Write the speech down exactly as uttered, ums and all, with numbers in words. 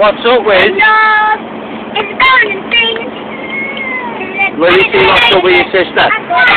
What's up with? Love is going to sing. Will you see what's up with your sister?